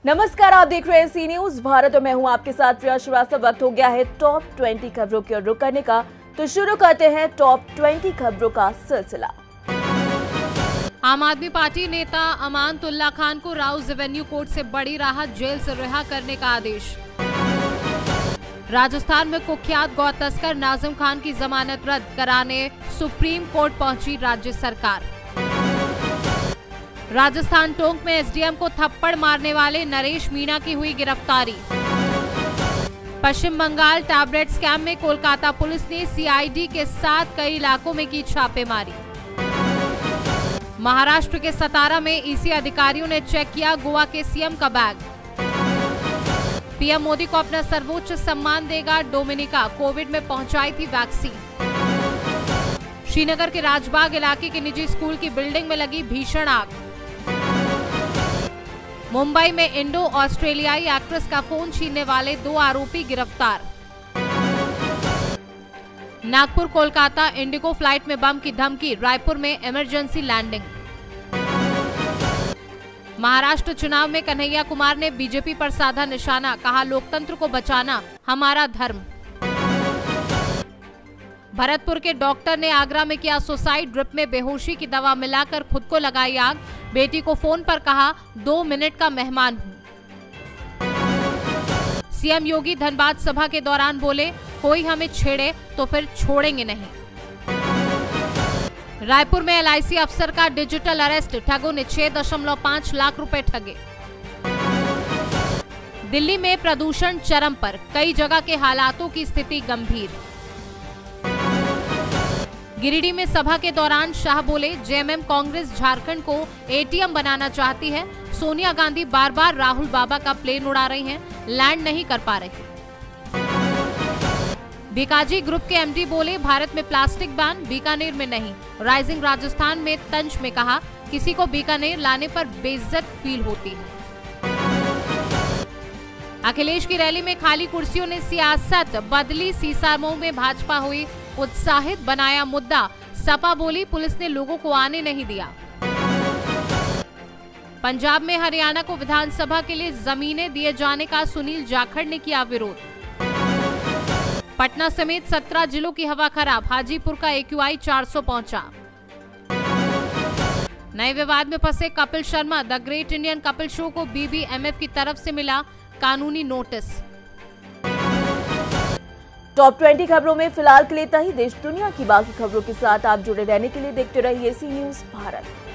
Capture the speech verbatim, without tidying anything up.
नमस्कार, आप देख रहे हैं सी न्यूज भारत और मैं हूं आपके साथ प्रिया श्रीवास्तव। वक्त हो गया है टॉप बीस खबरों की ओर रुख करने का, तो शुरू करते हैं टॉप बीस खबरों का सिलसिला। आम आदमी पार्टी नेता अमानतुल्लाह खान को राउज रेवेन्यू कोर्ट से बड़ी राहत, जेल से रिहा करने का आदेश। राजस्थान में कुख्यात गौ तस्कर नाजिम खान की जमानत रद्द कराने सुप्रीम कोर्ट पहुंची राज्य सरकार। राजस्थान टोंक में एसडीएम को थप्पड़ मारने वाले नरेश मीणा की हुई गिरफ्तारी। पश्चिम बंगाल टैबलेट स्कैम में कोलकाता पुलिस ने सीआईडी के साथ कई इलाकों में की छापेमारी। महाराष्ट्र के सतारा में ईसी अधिकारियों ने चेक किया गोवा के सीएम का बैग। पीएम मोदी को अपना सर्वोच्च सम्मान देगा डोमिनिका, कोविड में पहुंचाई थी वैक्सीन। श्रीनगर के राजबाग इलाके के निजी स्कूल की बिल्डिंग में लगी भीषण आग। मुंबई में इंडो ऑस्ट्रेलियाई एक्ट्रेस का फोन छीनने वाले दो आरोपी गिरफ्तार। नागपुर कोलकाता इंडिगो फ्लाइट में बम की धमकी, रायपुर में इमरजेंसी लैंडिंग। महाराष्ट्र चुनाव में कन्हैया कुमार ने बीजेपी पर साधा निशाना, कहा लोकतंत्र को बचाना हमारा धर्म। भरतपुर के डॉक्टर ने आगरा में किया सुसाइड, ड्रिप में बेहोशी की दवा मिलाकर खुद को लगाई आग। बेटी को फोन पर कहा दो मिनट का मेहमान हूं। सीएम योगी धनबाद सभा के दौरान बोले कोई हमें छेड़े तो फिर छोड़ेंगे नहीं। रायपुर में एलआईसी अफसर का डिजिटल अरेस्ट, ठगों ने छह दशमलव पांच लाख रुपए ठगे। दिल्ली में प्रदूषण चरम पर, कई जगह के हालातों की स्थिति गंभीर। गिरिडीह में सभा के दौरान शाह बोले जेएमएम कांग्रेस झारखंड को एटीएम बनाना चाहती है। सोनिया गांधी बार बार राहुल बाबा का प्लेन उड़ा रही हैं, लैंड नहीं कर पा रही। बीकाजी ग्रुप के एमडी बोले भारत में प्लास्टिक बैन, बीकानेर में नहीं। राइजिंग राजस्थान में तंज में कहा किसी को बीकानेर लाने पर बेइज्जत फील होती है। अखिलेश की रैली में खाली कुर्सियों ने सियासत बदली, सीसामऊ में भाजपा हुई उत्साहित, बनाया मुद्दा। सपा बोली पुलिस ने लोगों को आने नहीं दिया। पंजाब में हरियाणा को विधानसभा के लिए जमीनें दिए जाने का सुनील जाखड़ ने किया विरोध। पटना समेत सत्रह जिलों की हवा खराब, हाजीपुर का एक्यूआई चार सौ पहुंचा। नए विवाद में फंसे Kapil Sharma, the great Indian Kapil show को बीबीएमएफ की तरफ से मिला कानूनी नोटिस। टॉप बीस खबरों में फिलहाल के लिए इतना ही। देश दुनिया की बाकी खबरों के साथ आप जुड़े रहने के लिए देखते रहिए सी न्यूज भारत।